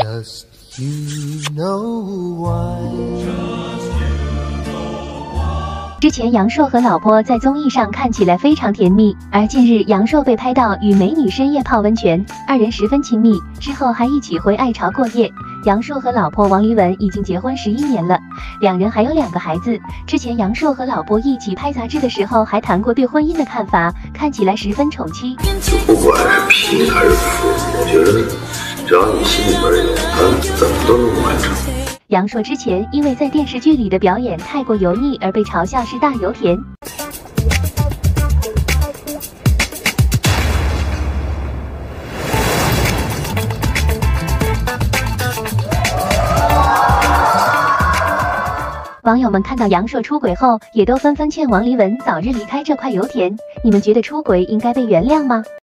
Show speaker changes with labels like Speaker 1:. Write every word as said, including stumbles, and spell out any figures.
Speaker 1: Just you know why。
Speaker 2: 之前杨烁和老婆在综艺上看起来非常甜蜜，而近日杨烁被拍到与美女深夜泡温泉，二人十分亲密，之后还一起回爱巢过夜。杨烁和老婆王黎雯已经结婚十一年了，两人还有两个孩子。之前杨烁和老婆一起拍杂志的时候，还谈过对婚姻的看法，看起来十分宠妻。
Speaker 3: 不管是贫还是富，我觉得只要你心里边有，它怎么都能完成。
Speaker 2: 杨烁之前因为在电视剧里的表演太过油腻而被嘲笑是大油田。网友们看到杨烁出轨后，也都纷纷劝王黎雯早日离开这块油田。你们觉得出轨应该被原谅吗？